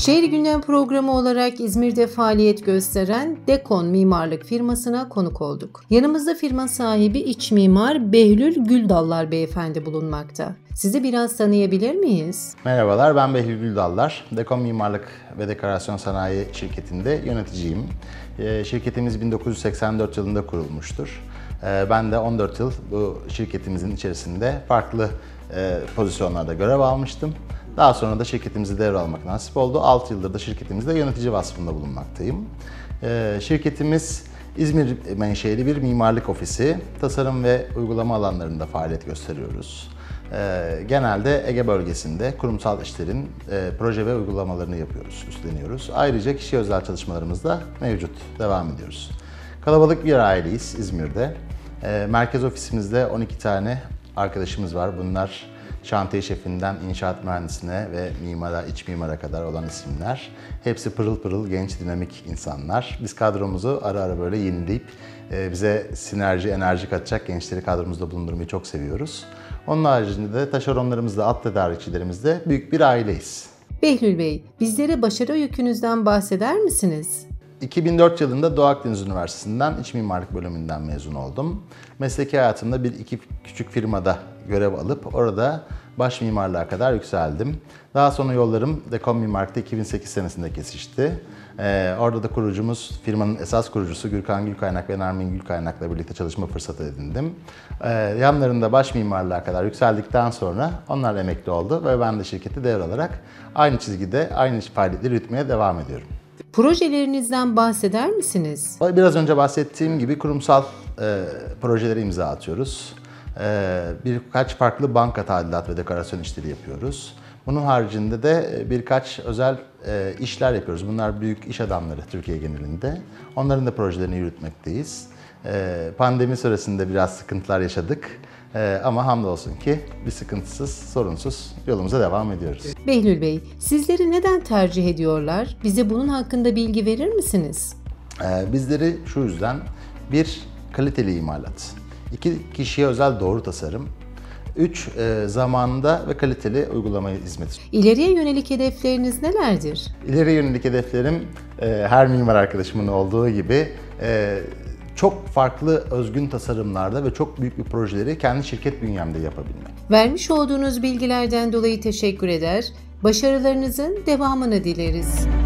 Şehir Gündem programı olarak İzmir'de faaliyet gösteren Dekon Mimarlık firmasına konuk olduk. Yanımızda firma sahibi iç mimar Behlül Güldallar beyefendi bulunmakta. Sizi biraz tanıyabilir miyiz? Merhabalar, ben Behlül Güldallar. Dekon Mimarlık ve Dekorasyon Sanayi şirketinde yöneticiyim. Şirketimiz 1984 yılında kurulmuştur. Ben de 14 yıl bu şirketimizin içerisinde farklı pozisyonlarda görev almıştım. Daha sonra da şirketimizi devralmak nasip oldu. 6 yıldır da şirketimizde yönetici vasfında bulunmaktayım. Şirketimiz İzmir menşeli bir mimarlık ofisi. Tasarım ve uygulama alanlarında faaliyet gösteriyoruz. Genelde Ege bölgesinde kurumsal işlerin proje ve uygulamalarını yapıyoruz, üstleniyoruz. Ayrıca kişi özel çalışmalarımız da mevcut, devam ediyoruz. Kalabalık bir aileyiz İzmir'de. Merkez ofisimizde 12 tane arkadaşımız var. Bunlar şantiye şefinden inşaat mühendisine ve mimara, iç mimara kadar olan isimler. Hepsi pırıl pırıl genç, dinamik insanlar. Biz kadromuzu ara ara böyle yenileyip bize sinerji, enerji katacak gençleri kadromuzda bulundurmayı çok seviyoruz. Onun haricinde de taşeronlarımızda, alt tedarikçilerimizde büyük bir aileyiz. Behlül Bey, bizlere başarı öykünüzden bahseder misiniz? 2004 yılında Doğu Akdeniz Üniversitesi'nden İç Mimarlık bölümünden mezun oldum. Mesleki hayatımda iki küçük firmada görev alıp orada baş mimarlığa kadar yükseldim. Daha sonra yollarım Dekon Mimarlık'ta 2008 senesinde kesişti. Orada da firmanın esas kurucusu Gürkan Gülkaynak ve Nermin Gülkaynak'la birlikte çalışma fırsatı edindim. Yanlarında baş mimarlığa kadar yükseldikten sonra onlar emekli oldu ve ben de şirketi devralarak aynı çizgide aynı faaliyetleri yürütmeye devam ediyorum. Projelerinizden bahseder misiniz? Biraz önce bahsettiğim gibi kurumsal projelere imza atıyoruz. Birkaç farklı banka tadilat ve dekorasyon işleri yapıyoruz. Bunun haricinde de birkaç özel işler yapıyoruz. Bunlar büyük iş adamları Türkiye genelinde. Onların da projelerini yürütmekteyiz. Pandemi süresinde biraz sıkıntılar yaşadık. Ama hamdolsun ki bir sıkıntısız, sorunsuz yolumuza devam ediyoruz. Behlül Bey, sizleri neden tercih ediyorlar? Bize bunun hakkında bilgi verir misiniz? Bizleri şu yüzden: 1. Kaliteli imalat. 2. Kişiye özel doğru tasarım. 3. Zamanında ve kaliteli uygulama hizmeti. İleriye yönelik hedefleriniz nelerdir? İleriye yönelik hedeflerim her mimar arkadaşımın olduğu gibi çok farklı özgün tasarımlarda ve çok büyük bir projeleri kendi şirket bünyemde yapabilmek. Vermiş olduğunuz bilgilerden dolayı teşekkür eder, başarılarınızın devamını dileriz.